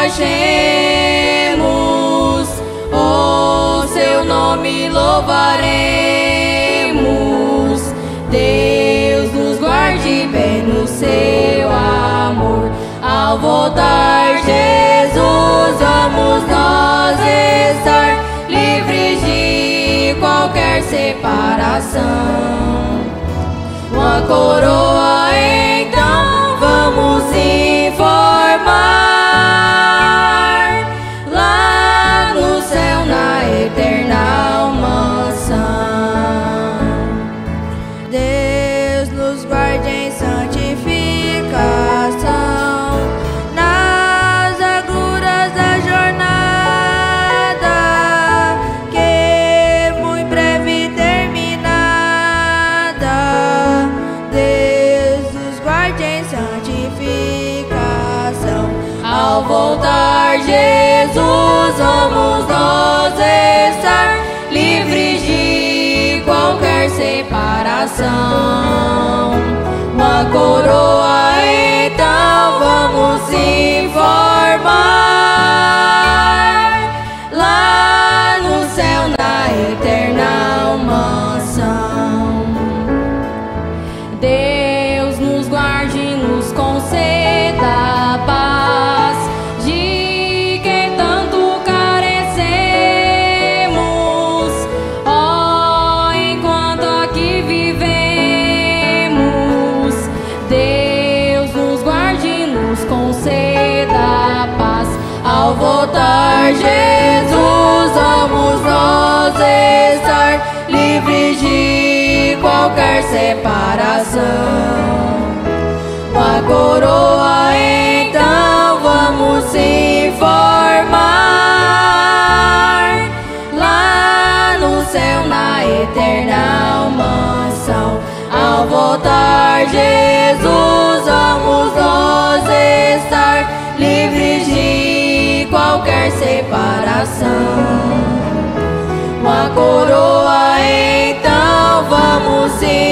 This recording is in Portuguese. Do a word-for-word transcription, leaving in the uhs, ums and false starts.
achemos, o seu nome louvaremos. Deus nos guarde bem no seu amor. Ao voltar Jesus, vamos nós estar livres de qualquer separação. Uma coroa então vamos informar, lá no céu na eterna mansão. Deus nos guarde em santificação, nas agruras da jornada, que muito breve terminada. Deus nos guarde em santificação. Ao voltar Jesus, vamos nós estar livres de qualquer separação. Uma coroa então vamos informar, lá no céu na eterna mansão. Deus nos guarde e nos conceda a paz de quem tanto carecemos. Oh, enquanto aqui vivemos, Deus nos guarde e nos conceda a paz. Ao voltar Jesus, vamos nós estar livres de qualquer separação. Uma coroa então vamos informar, lá no céu na eterna mansão. Ao voltar Jesus, vamos nós estar livres de qualquer separação. Uma coroa então vamos